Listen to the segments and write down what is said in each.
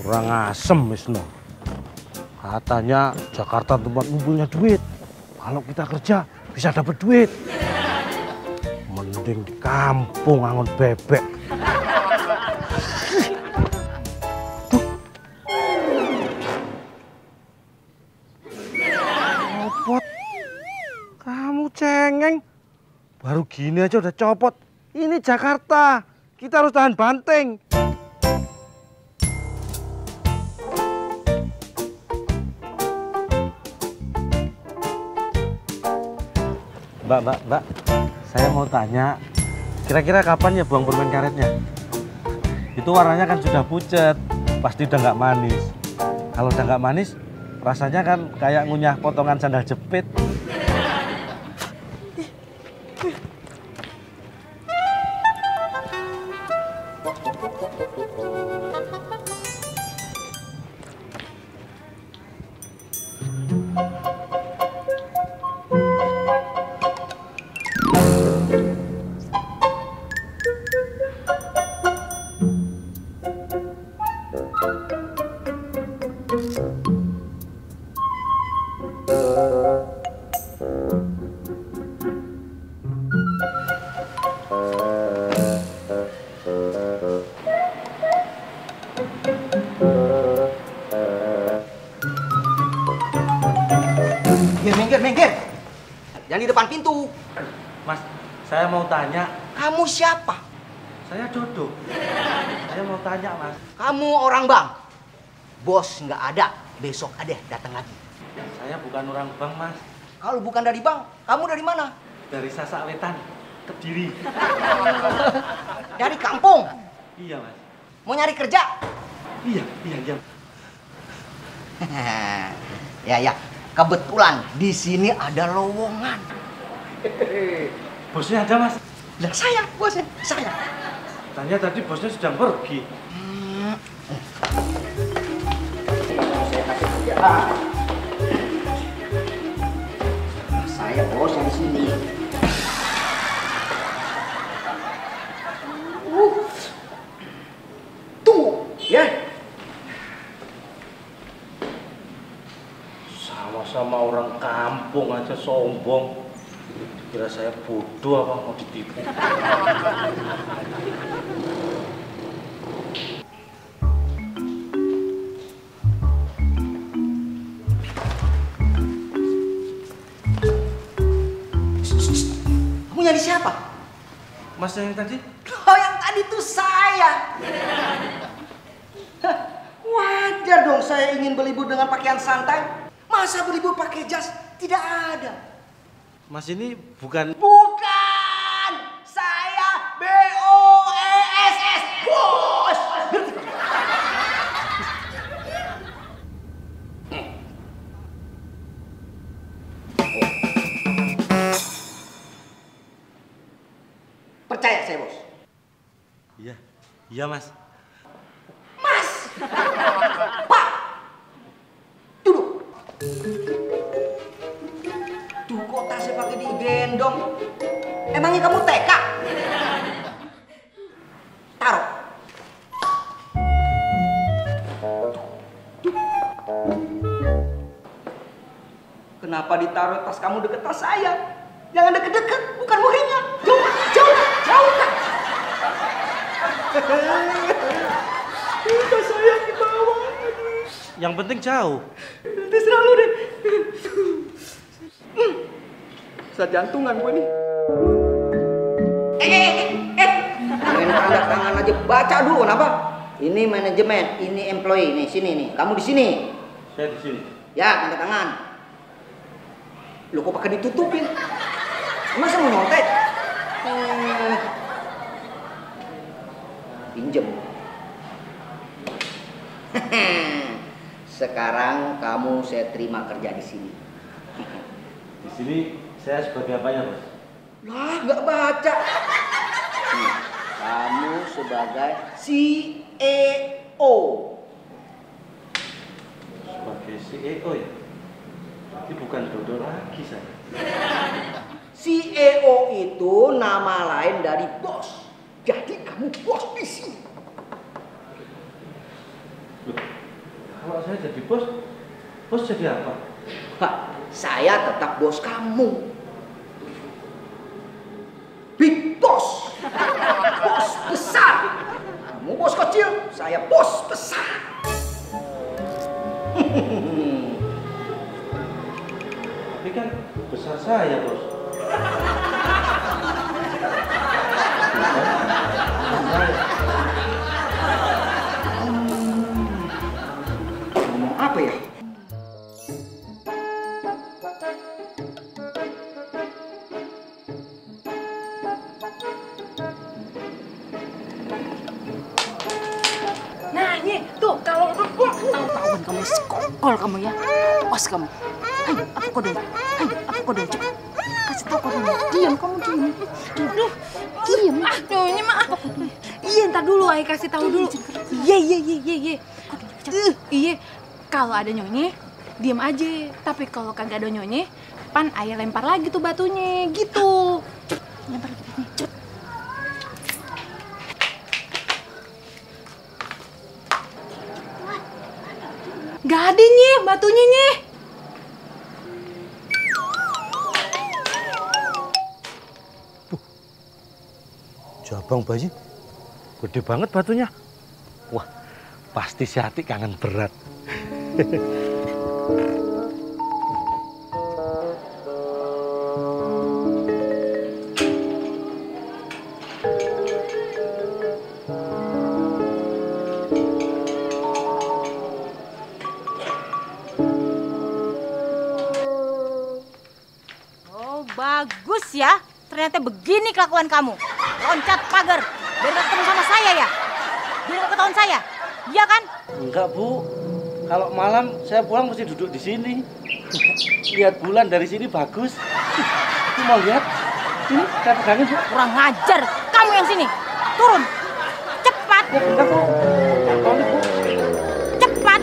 Kurang asem, Wisnu. Katanya Jakarta tempat ngumpulnya duit. Kalau kita kerja bisa dapat duit. Mending di kampung angon bebek. Copot. Kamu cengeng. Baru gini aja udah copot. Ini Jakarta. Kita harus tahan banting. Mbak, saya mau tanya, kira-kira kapan ya buang permen karetnya? Itu warnanya kan sudah pucat, pasti udah nggak manis. Kalau udah nggak manis, rasanya kan kayak ngunyah potongan sandal jepit. Minggir. Yang di depan pintu. Mas, saya mau tanya. Kamu siapa? Saya Dodo. Saya mau tanya, Mas. Kamu orang bank. Bos nggak ada. Besok ada datang lagi. Saya bukan orang bank, Mas. Kalau bukan dari bank, kamu dari mana? Dari Sasak Wetan, Kediri. Dari kampung. Iya, Mas. Mau nyari kerja? Iya. Ya. Kebetulan di sini ada lowongan. Bosnya ada, Mas? Lah saya, bosnya. Saya. Tanya tadi bosnya sedang pergi. Saya bosnya di sini. Tunggu, ya. Sama orang kampung aja sombong. Kira saya bodoh apa mau ditipu. Kamu nyari siapa? Mas yang tadi? Oh, yang tadi tuh saya. Wajar dong saya ingin berlibur dengan pakaian santai. Masa berlibur pakai jas? Tidak ada. Mas ini bukan... Bukan! Saya BOESS, bos! Percaya saya, bos? Iya, Mas. Mas! Pak! Duduk! Duh, kok tasnya pakai digendong? Emangnya kamu TK? Taruh. Kenapa ditaruh tas kamu deket tas saya? Jangan deket-deket, bukan muhrimnya. Jauh. Tas saya di bawah. Yang penting jauh. Terserah lu deh. Bisa jantungan gue nih. Main tanda tangan aja, baca dulu kenapa? Ini manajemen, ini employee, nih sini nih. Kamu di sini. Saya di sini. Ya, tanda tangan. Lu kok pakai ditutupin? Masa mau nyontek? Pinjem. Sekarang kamu saya terima kerja di sini. Di sini saya sebagai apanya, Bos? Lah, nggak baca. Kamu sebagai CEO. Sebagai CEO ya? Ini bukan Dodo lagi saya. CEO itu nama lain dari bos. Jadi kamu bos di sini. Loh, Kalau saya jadi bos, bos jadi apa? Pak, saya tetap bos kamu. Big boss. Bos besar. Kamu bos kecil, saya bos besar. Tapi kan besar saya, bos. Ngomong apa ya? Nah, nih, tuh kalau tahu-tahuan kamu sekongkol kamu ya. Awas kamu. Ayo, apa kode? Ayo, apa kode? Cepet. Kasih tahu kodenya. Diam, kamu diam. Aduh, diam. Aduh, ini mah. Iya, ntar dulu, Ayah kasih tahu dulu. Iya. Iya, kalau ada nyonye, diam aja. Tapi kalau kagak ada nyonye, pan Ayah lempar lagi tuh batunya, gitu. Lempar lagi batunya, cepet. Gak ada nih batunya nih. Jabang bayi, gede banget batunya. Wah, pasti si Atik kangen berat. Oh, bagus ya. Ternyata begini kelakuan kamu. Loncat pagar, biar gak ketemu sama saya ya? Biar gak ketahuan saya? Iya kan? Enggak, Bu. Kalau malam saya pulang mesti duduk di sini. Lihat bulan dari sini bagus. Aku mau lihat. Ini saya pegangin, Bu. Kurang ngajar. Kamu yang sini. Turun. Cepat. Ya, bentar, Bu. Tolong, Bu. Cepat.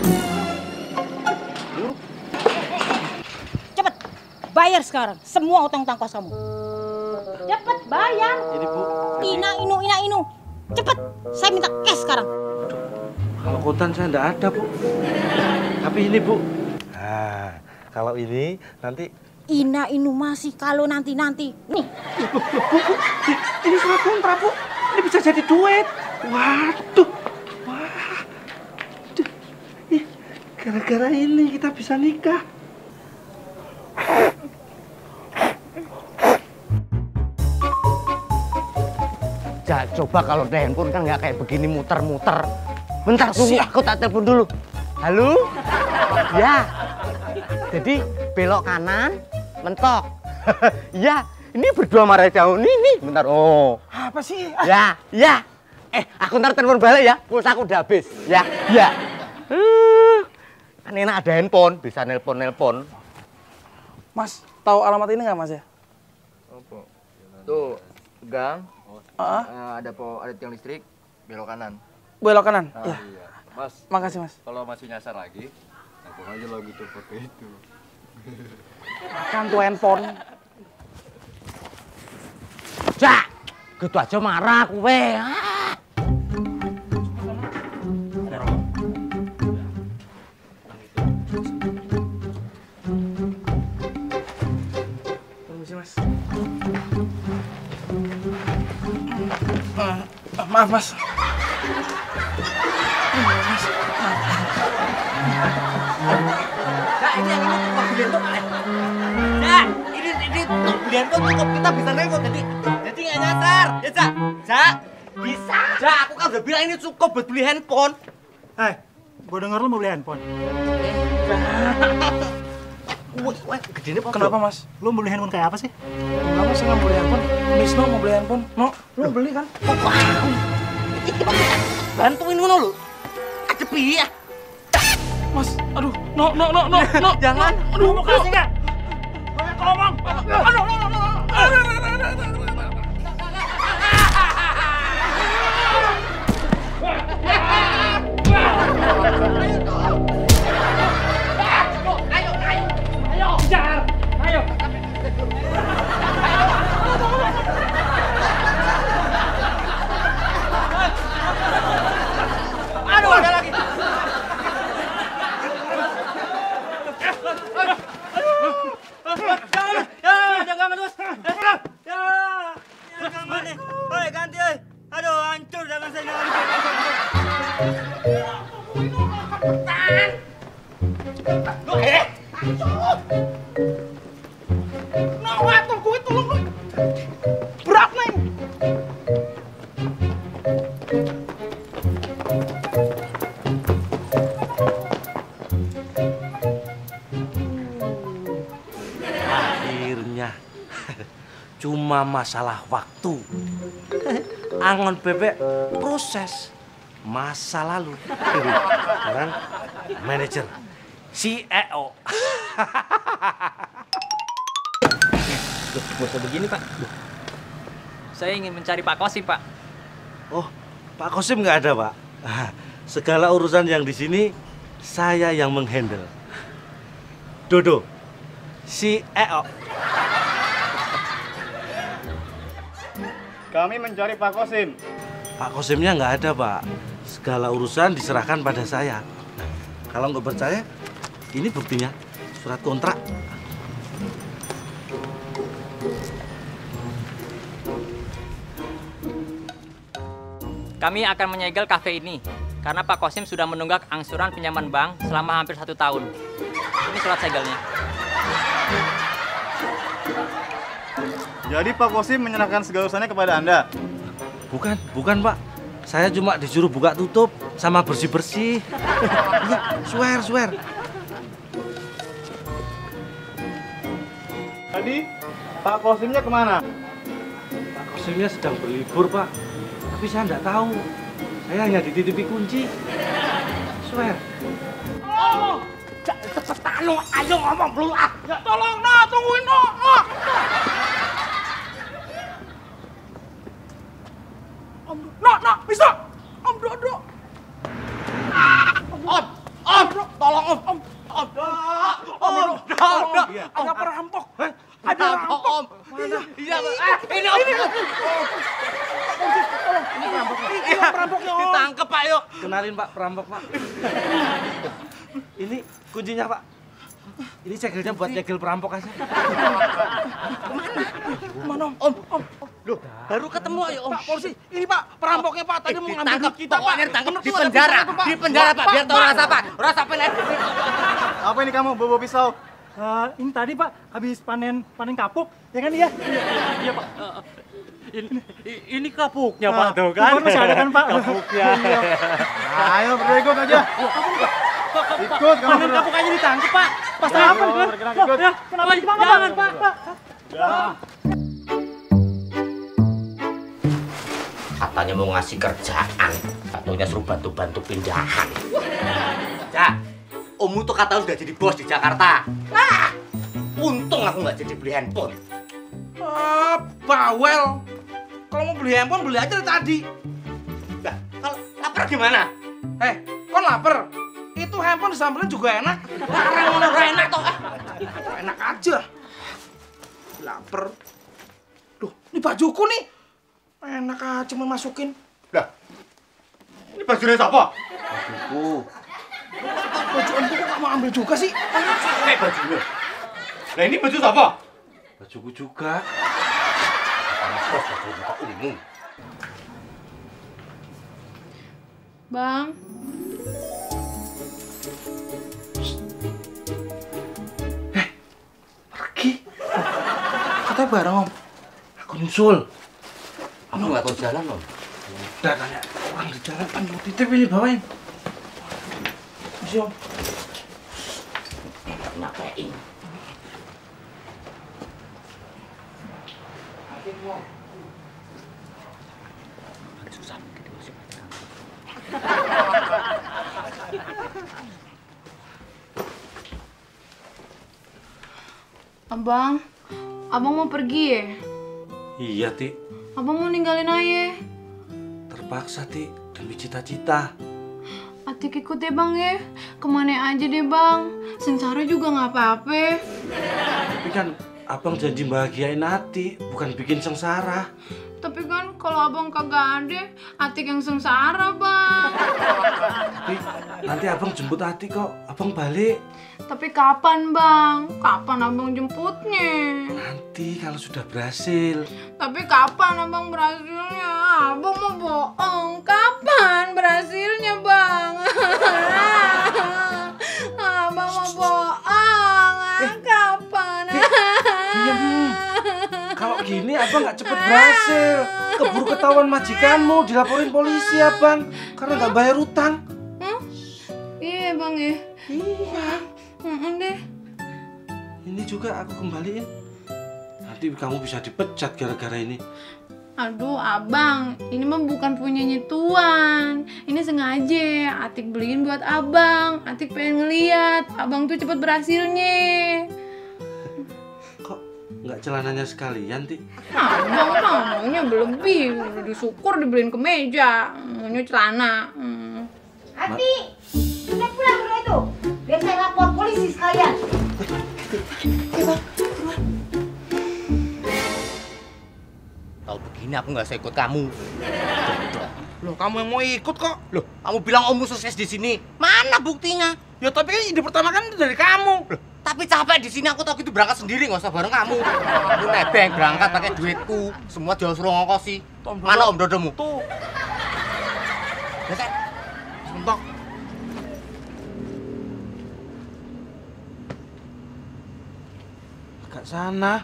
Cepat. Bayar sekarang semua utang-utang kos kamu. Cepat bayar. Ini, Bu. Ina inu. Cepat. Saya minta cash sekarang. Kalau kotan saya enggak ada, Bu. Tapi ini, Bu. Nah, kalau ini nanti Ina inu masih kalau nanti-nanti. Nih. Bu, ini surat kontrak, Bu. Ini bisa jadi duit. Waduh. Wah. Duh. Ih, gara-gara ini kita bisa nikah. Coba kalau ada handphone kan nggak kayak begini muter-muter. Bentar tunggu, aku tak telepon dulu. Halo? Ya. Jadi belok kanan, mentok. Ya, ini berdua marah jauh nih. Bentar. Oh. Apa sih? Ya. Aku ntar telepon balik ya. Pulsa aku udah habis. Ya. Kan enak ada handphone, bisa nelpon. Mas, tahu alamat ini nggak, Mas ya? Tuh, gang. Heeh. Ada tiang listrik, belok kanan. Belok kanan. Ya. Iya. Mas, Makasih, Mas. kalau masih nyasar lagi, telepon aja lo gitu foto itu. Kan tuh handphone. Cak, gitu aja marah kowe. Permisi, Mas. Maaf, Mas. Mas. Ini yang ini kok belian tuh. Ini belian tuh kok kita bisa nengok jadi nggak nyasar. Ya, Cak. Bisa. Cak, aku kan udah bilang ini cukup buat beli handphone. Gue denger lu mau beli handphone. Wah, gedenya apa? Kenapa, Mas? Lu mau beli handphone kayak apa sih? Kenapa sih nggak mau beli handphone? Misno mau beli handphone. No, lu mau beli kan? Bantuin ngono lho. Adepi ya. Mas, aduh, no. Jangan. Aduh, mau kasih nggak? Banyak ngomong. Aduh. Akhirnya cuma masalah waktu. Angon bebek proses masa lalu. Sekarang manajer CEO. Loh, begini Pak. Loh. Saya ingin mencari Pak Kosim Pak. Oh, Pak Kosim nggak ada Pak. Segala urusan yang di sini saya yang menghandle. Dodo, CEO. Kami mencari Pak Kosim. Pak Kosimnya nggak ada Pak. Segala urusan diserahkan pada saya. Nah, kalau nggak percaya, ini buktinya, surat kontrak. Kami akan menyegel kafe ini karena Pak Kosim sudah menunggak angsuran pinjaman bank selama hampir 1 tahun. Ini surat segelnya. Jadi Pak Kosim menyerahkan segala urusannya kepada Anda? Bukan Pak. Saya cuma disuruh buka tutup sama bersih-bersih. Iya, swear. Tadi Pak Kosimnya kemana? Pak Kosimnya sedang berlibur Pak. Tapi saya nggak tahu. Saya hanya dititipi kunci. Swear. Oh, cepetan lo, ayo ngomong dulu ah. Ya, tolong no, tungguin no. No, bisa. Om Dodo. Om, tolong Om. Ada perampok. Ada perampok Om. Iya, ini Om. Ini perampoknya Om. Ditangkep Pak, yuk. Kenalin Pak, perampok Pak. Ini kuncinya Pak. Ini segelnya buat nyegel perampok aja. Mana Om? Loh, baru ketemu ayo Om. Pak polisi, ini Pak perampoknya Pak. Tadi mau ngambil kita Pak. Ditangkap di penjara Pak. Biar tahu rasa Pak. Rasa pelet. Apa ini kamu bawa pisau? Ini tadi Pak, habis panen kapuk, ya kan iya? Iya Pak. Ini kapuknya Pak tuh kan. Bukan masih ada kan Pak? Kapuknya. Ayo berdua ikut aja. Ikut kamu Panen berdua. kapuk aja ditangkap Pak. Pas Ya, apa ayo, kan? bergerak, Loh, ikut. ya, kenapa ditangkap Jangan, Pak? Pak. Ya. Katanya mau ngasih kerjaan. Katanya suruh bantu-bantu pindahan. Ya, Om tuh kata udah jadi bos di Jakarta. Nah, untung aku nggak jadi beli handphone. Bawel. Kalau mau beli handphone beli aja dari tadi. Nah, kalau lapar gimana? Kon lapar? Itu handphone disambelin juga enak. Larang mana enak toh? Enak aja. Lapar. Duh, ini bajuku nih. Enak aja memasukin. Lah, ini bajunya siapa? Bajuku. Baju empu kok kamu ambil juga sih? Bajunya. Nah ini baju siapa? Bajuku juga. Bos baju muka umum. Bang, Pergi. Katanya bareng Om. Aku nyusul. Aku nggak tahu jalan Om. Udah tanya orang di jalan. Ayo titip ini bawain. Om. Ngapain? Susah gitu masuk. Abang mau pergi ya? Iya, Ti. Abang mau ninggalin ayah? Terpaksa, Ti. Demi cita-cita. Atik ikut ya bang ya, kemana aja deh bang, sengsara juga nggak apa-apa. Tapi kan abang janji bahagiain Ati, bukan bikin sengsara. Tapi kan kalau abang kagak ada, Atik yang sengsara bang. Tapi nanti abang jemput Ati kok, abang balik. Tapi kapan bang? Kapan abang jemputnya? Nanti kalau sudah berhasil. Tapi kapan abang berhasilnya? Abang mau bohong, kapan berhasilnya bang? Abang nggak cepet berhasil. Keburu ketahuan majikanmu, dilaporin polisi abang. Karena nggak bayar utang. Iya bang ya. Iya. Deh. Ini juga aku kembaliin. Nanti kamu bisa dipecat gara-gara ini. Aduh abang, ini mah bukan punyanya Tuan. Ini sengaja Atik beliin buat abang. Atik pengen ngeliat abang tuh cepet berhasilnya. Kok nggak celananya sekalian, Ti? Abang mah maunya berlebih. Udah disyukur dibeliin kemeja. Maunya celana. Ati, sudah pulang dulu itu. Biar saya lapor polisi sekalian. Kalau begini aku nggak usah ikut kamu. Loh, kamu yang mau ikut kok? Loh, kamu bilang ommu sukses di sini. Mana buktinya? Ya tapi kan ide pertama kan dari kamu. Loh, tapi capek di sini aku tau gitu berangkat sendiri nggak usah bareng kamu. Kamu nebeng berangkat pakai duitku. Semua disuruh ngongkosi. Mana Om Dodomu? Tuh. Besek. Sebentar. Agak sana.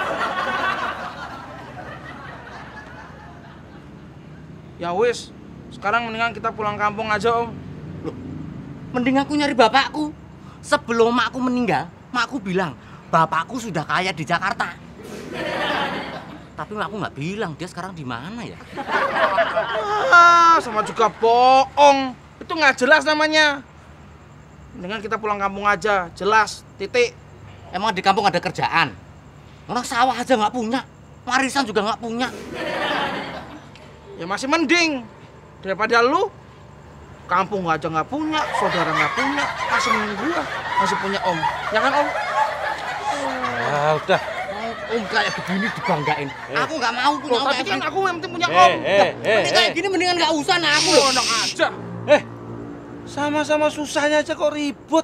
Ya wis, sekarang mendingan kita pulang kampung aja Om. Loh, mending aku nyari bapakku. Sebelum makku meninggal, makku bilang bapakku sudah kaya di Jakarta. Tapi makku nggak bilang dia sekarang di mana ya. Sama juga bohong. Itu nggak jelas namanya. Mendingan kita pulang kampung aja, jelas, titik. Emang di kampung ada kerjaan? Orang sawah aja nggak punya, warisan juga nggak punya. Ya masih mending daripada lu kampung aja nggak punya, saudara nggak punya, masih mending gua masih punya Om. Ya kan Om? Ah, udah. Om kayak begini dibanggain. Aku nggak mau punya Loh, Om. tapi kan aku yang penting punya Om. Mending kayak gini mendingan nggak usah nah aku loh. Enak aja. Sama-sama susahnya aja kok ribut.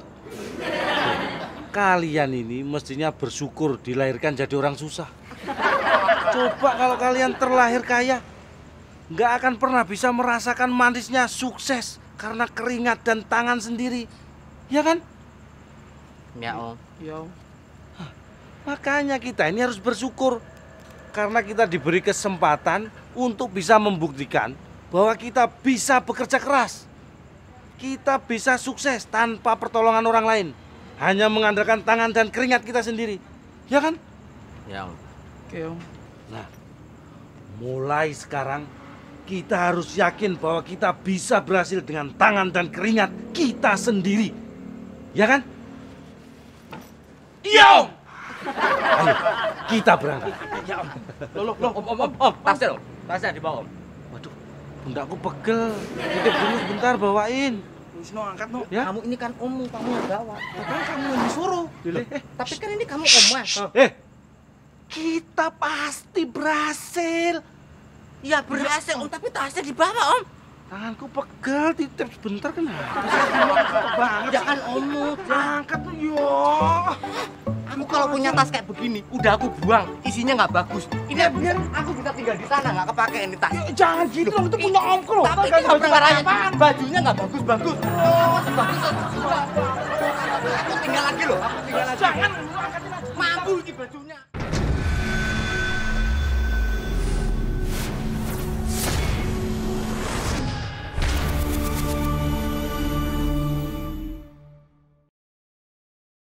Kalian ini mestinya bersyukur dilahirkan jadi orang susah. Coba kalau kalian terlahir kaya, nggak akan pernah bisa merasakan manisnya sukses karena keringat dan tangan sendiri. Ya kan? Ya Om. Ya Om. Makanya kita ini harus bersyukur karena kita diberi kesempatan untuk bisa membuktikan bahwa kita bisa bekerja keras. Kita bisa sukses tanpa pertolongan orang lain. Hanya mengandalkan tangan dan keringat kita sendiri. Ya kan? Ya Om. Oke Om. Nah, mulai sekarang kita harus yakin bahwa kita bisa berhasil dengan tangan dan keringat kita sendiri. Ya kan? Iya Om. Ayo, kita berangkat. Ya Om. Loh, Om, tasnya Om. Tasnya dibawa Om. Waduh, pundakku pegel. Titip dulu sebentar, bawain. Wisnu angkat no. Ya? Kamu ini kan Om, kamu yang bawa. Tapi kamu yang disuruh. Tapi kan ini kamu Om Mas. Kita pasti berhasil. Ya berhasil Om, tapi tasnya dibawa Om. Tanganku pegel, titip sebentar kenapa? Jangan Om. Angkat tuh yo. Aku kalau punya tas kayak begini, udah aku buang. Isinya nggak bagus. Ini biar aku bisa tinggal di sana, nggak kepake ini tas. Jangan gitu dong, itu punya Om loh. Tapi ini nggak perkaranya. Bajunya nggak bagus-bagus. Bagus. Aku tinggal lagi loh. Aku tinggal lagi. Jangan. Mampu ini bajunya.